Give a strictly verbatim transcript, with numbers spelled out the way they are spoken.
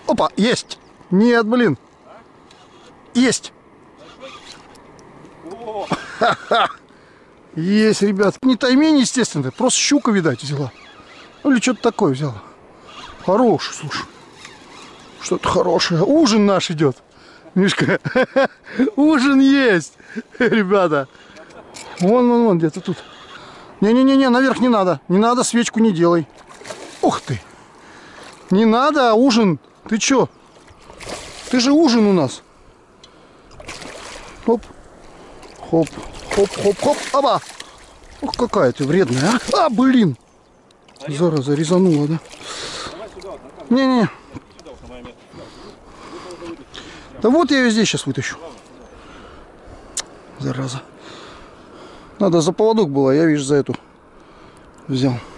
Опа, есть. Нет, блин. Есть. Есть, ребят. Не таймень, естественно. Просто щука, видать, взяла. Ну или что-то такое взяла. Хороший, слушай. Что-то хорошее. Ужин наш идет. Мишка. Ужин есть. Ребята. Вон, вон, вон, где-то тут. Не-не-не, наверх не надо. Не надо, свечку не делай. Ух ты. Не надо, а ужин. Ты чё? Ты же ужин у нас. Хоп. Хоп. Хоп, хоп, хоп. Оба. Ох, какая ты вредная, а. А, блин. Зараза, резанула, да? Не-не-не. Да вот я ее здесь сейчас вытащу. Зараза. Надо за поводок было, я, вижу, за эту взял.